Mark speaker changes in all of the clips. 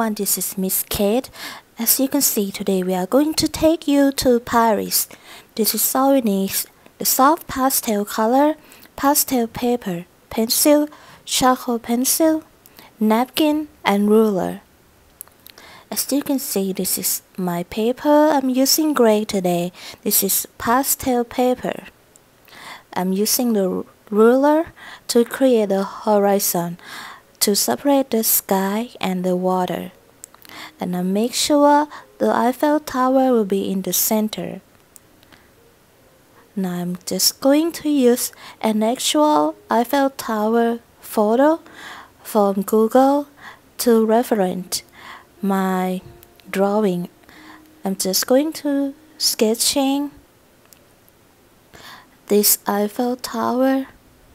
Speaker 1: everyone, this is Misskate. As you can see, today we are going to take you to Paris. This is all we need: the soft pastel color, pastel paper, pencil, charcoal pencil, napkin, and ruler. As you can see, this is my paper. I'm using gray today. This is pastel paper. I'm using the ruler to create a horizon to separate the sky and the water. And I make sure the Eiffel Tower will be in the center. Now I'm just going to use an actual Eiffel Tower photo from Google to reference my drawing. I'm just going to sketching this Eiffel Tower.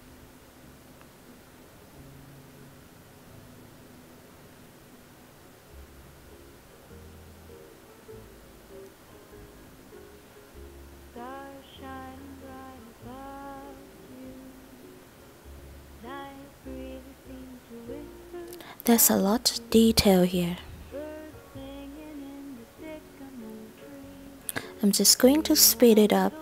Speaker 1: There's a lot of detail here. I'm just going to speed it up.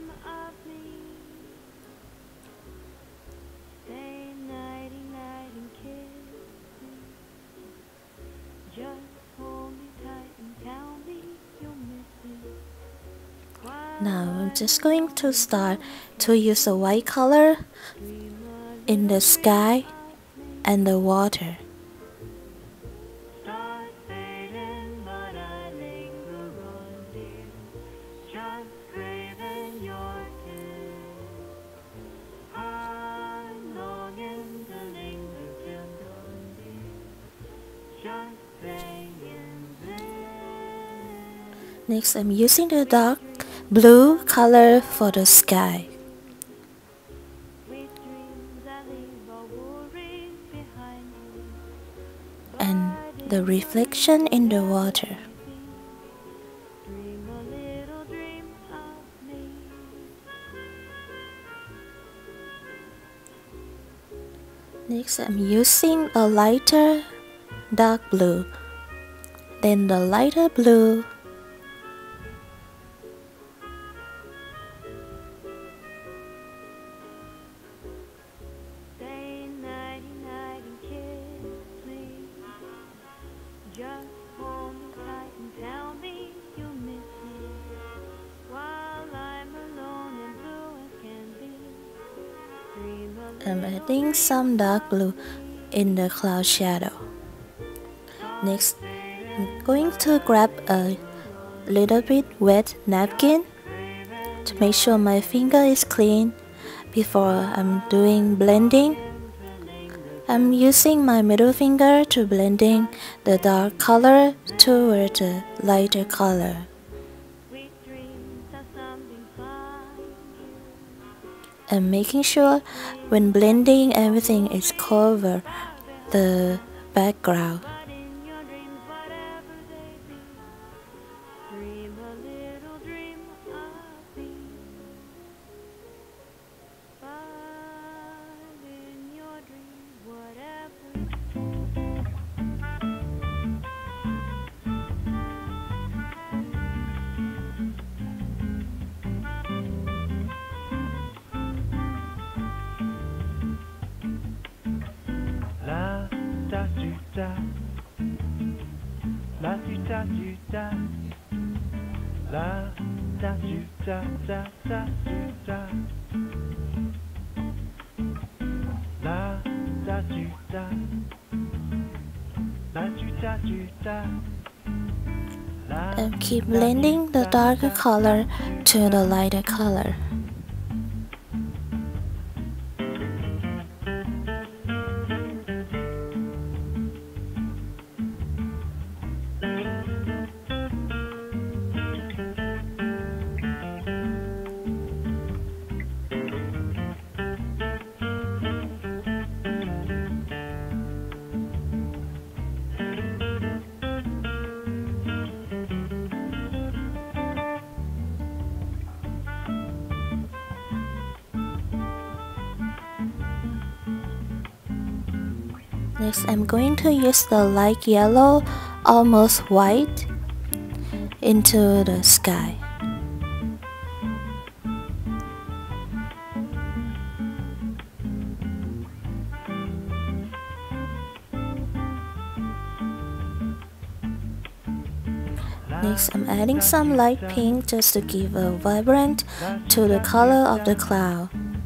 Speaker 1: Now I'm just going to start to use a white color in the sky and the water. Next, I'm using the dark blue color for the sky. And the reflection in the water. Next, I'm using a lighter dark blue, then the lighter blue, I'm adding some dark blue in the cloud shadow. Next, I'm going to grab a little bit wet napkin to make sure my finger is clean before I'm doing blending. I'm using my middle finger to blending the dark color toward the lighter color. And making sure when blending everything is cover the background. And keep blending the darker color to the lighter color. Next, I'm going to use the light yellow almost white into the sky. Next, I'm adding some light pink just to give a vibrant to the color of the cloud.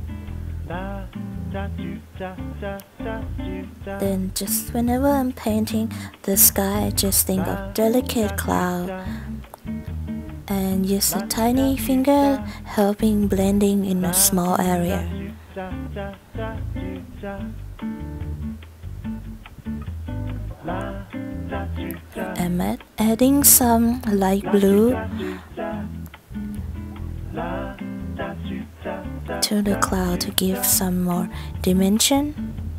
Speaker 1: Then just whenever I'm painting the sky, just think of delicate cloud and use a tiny finger helping blending in a small area. I'm adding some light blue to the cloud to give some more dimension.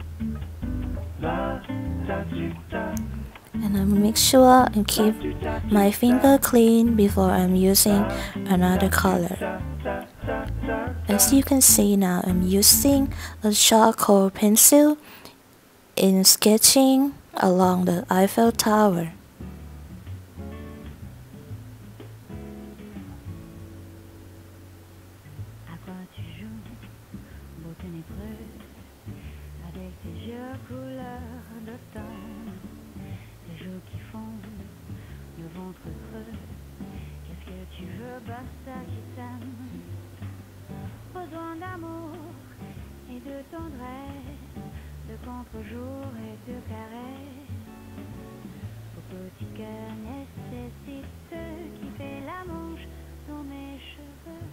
Speaker 1: And I make sure and keep my finger clean before I'm using another color. As you can see now, I'm using a charcoal pencil in sketching along the Eiffel Tower.
Speaker 2: Besoin d'amour et de tendresse, de contre-jour et de caresses. Au petit cœur nécessite qui fait la manche dans mes cheveux.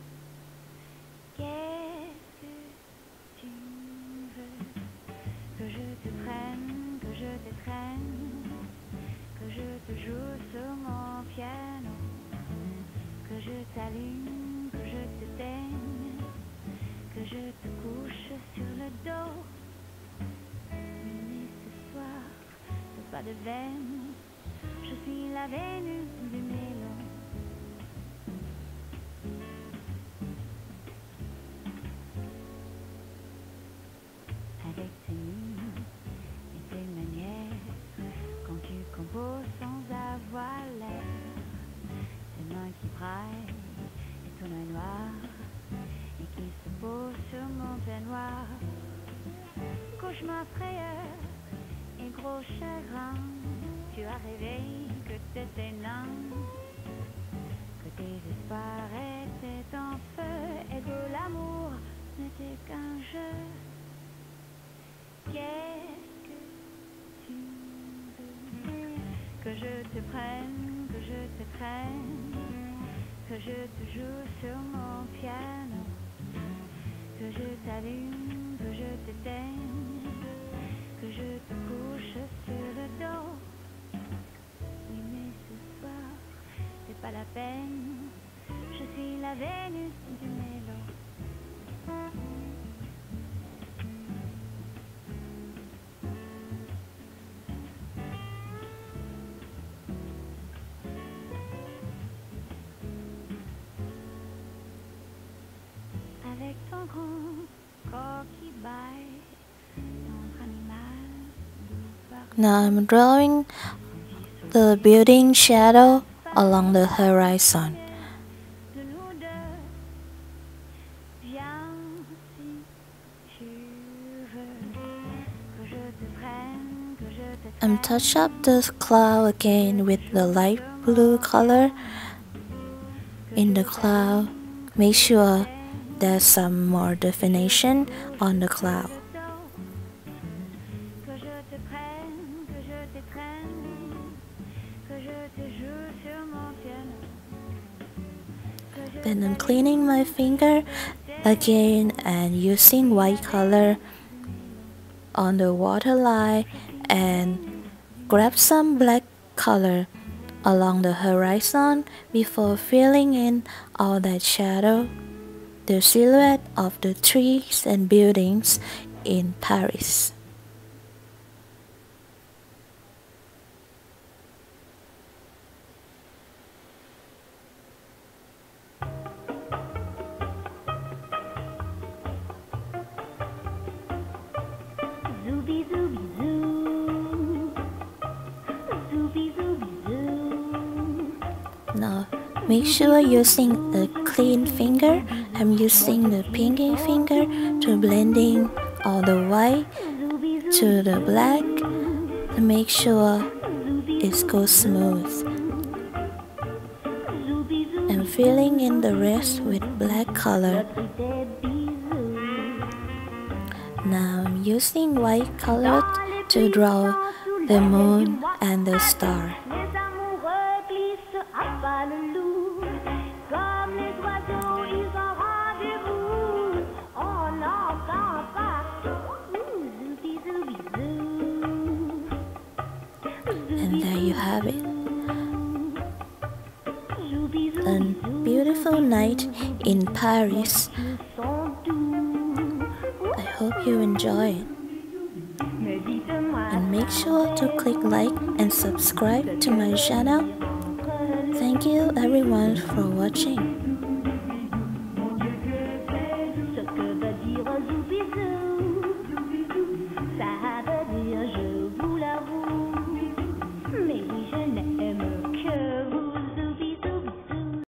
Speaker 2: Qu'est-ce que tu veux? Que je te prenne, que je t'étreigne, que je te joue sur mon piano, que je t'allume, que je te daigne, que je te couche sur le dos. Mais ce soir, c'est pas de veine, je suis la Vénus du mélo. Avec tes mines et tes manières, quand tu composes sans avoir l'air, tes mains qui braillent et ton œil noir et qui se pose sur mon peignoir. Cauchemar, frayeur et gros chagrin, tu as rêvé que t'étais nain, que tes espoirs étaient en feu et que l'amour n'était qu'un jeu. Qu'est-ce que tu veux? Que je te prenne, que je te traîne, que je te joue sur mon piano, que je t'allume, que je t'éteigne, que je te couche sur le dos. Oui, mais ce soir, c'est pas la peine, je suis la Vénus du mélo. Avec ton grand corps qui baille, ton animal doux par
Speaker 1: Now I'm drawing the building shadow along the horizon.
Speaker 2: de nous deux. Viens si tu veux que je te prenne, que je te
Speaker 1: I'm touch up the cloud again with the light blue color in the cloud. Make sure there's some more definition on the cloud.
Speaker 2: que je te prenne, que je t'étreigne, que je te joue sur mon piano, que je
Speaker 1: Then I'm cleaning my finger again and using white color on the waterline and grab some black color along the horizon before filling in all that shadow, the silhouette of the trees and buildings in Paris.
Speaker 2: Zooby zooby zoo, zooby
Speaker 1: Make sure using a clean finger. I'm using the pinky finger to blending all the white to the black to make sure it goes smooth. I'm filling in the rest with black color. Now I'm using white color to draw the moon and the star. And there you have it. A beautiful night in Paris. I hope you enjoy it. And make sure to click like and subscribe to my channel. Thank you everyone for watching.